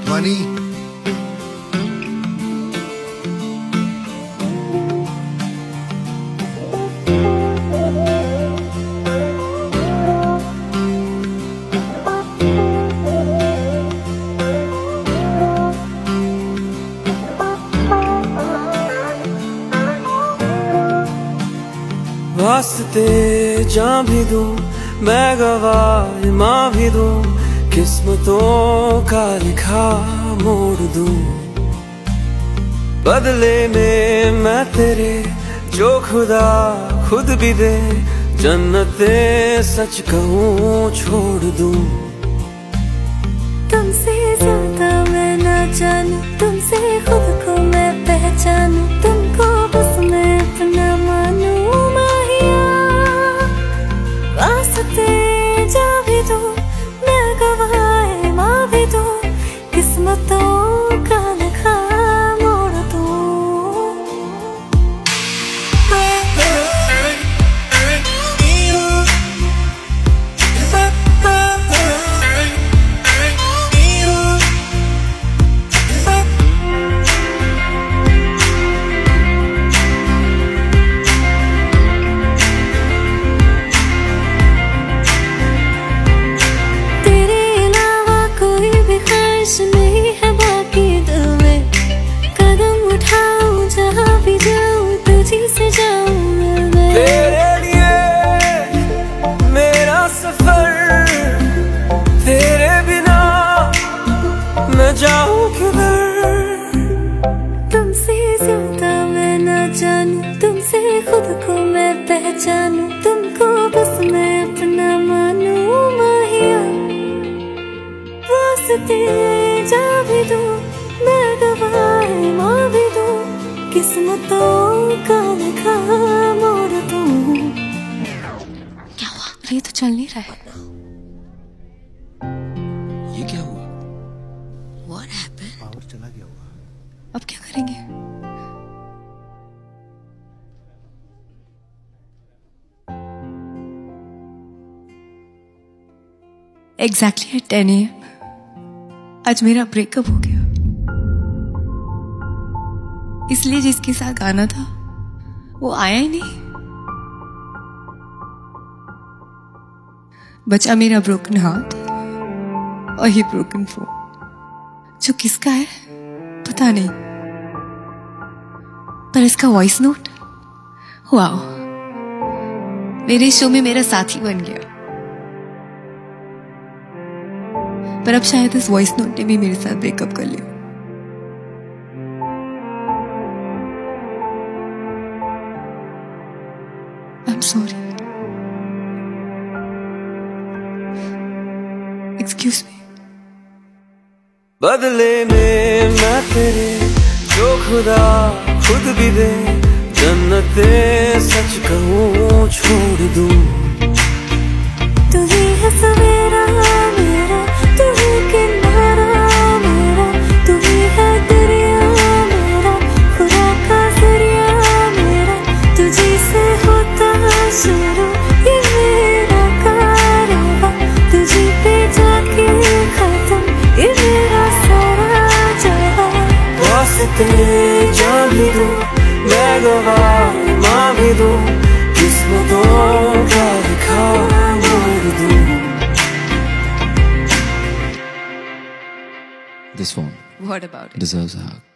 Bunny. वास्ते जान भी दूं मैं गवाह माँ भी दूं, किस्मतों का लिखा मोड़ दूं। बदले में मैं तेरे जो खुदा खुद भी दे, जन्नते सच कहूँ छोड़ दूं। तुमसे ज्यादा मैं ना जानूं, तुमसे खुद को मैं पहचानूं, तुमको बस मैं अपना मानूं। वास्ते जा भी दूं मैं गवाह माँ भी दूं, किस्मतों का लिखा मोड़ दूं। नहीं है बाकी दिल में, कदम उठाऊं जहाँ भी जाऊं तुझी से जाऊं मैं। तेरे लिए मेरा सफर, तेरे बिना मैं जाऊं किधर। तुमसे ज्यादा मैं ना जानूं, तुमसे खुद को मैं पहचानूं, तुमको बस मैं अपना मानूं। माहिया वास्ते जा भी दूं मैं गवाह माँ भी दूं, किस्मतों का लिखा मोड़ दूं। क्या हुआ? ये तो चल नहीं रहा है। ये क्या हुआ? What happened? पावर चला गया होगा। अब क्या करेंगे? Exactly at 10 AM आज मेरा ब्रेकअप हो गया। इसलिए जिसके साथ आना था वो आया ही नहीं। बचा मेरा ब्रोकन हार्ट और ये ब्रोकन फोन, जो किसका है पता नहीं, पर इसका वॉइस नोट वाओ, मेरे शो में मेरा साथी बन गया। पर अब शायद इस वॉइस नोट ने भी मेरे साथ ब्रेकअप कर लिया। I'm sorry. Excuse me. बदले में मैं तेरे जो खुदा खुद भी दे, जन्नते सच कहूँ छोड़ दूं। तू ही है सवेरा मेरा, तू ही किनारा मेरा, तू ही है दरिया मेरा, खुदा का जरिया मेरा। तुझी से होता शुरू ये मेरा कारवां, तुझी पे जाके खत्म ये मेरा सारा जहां। वास्ते जान भी दूं मैं गवाह माँ भी दूं, किस्मतों का लिखा मोड़ दूं। This phone What about it? deserves a hug.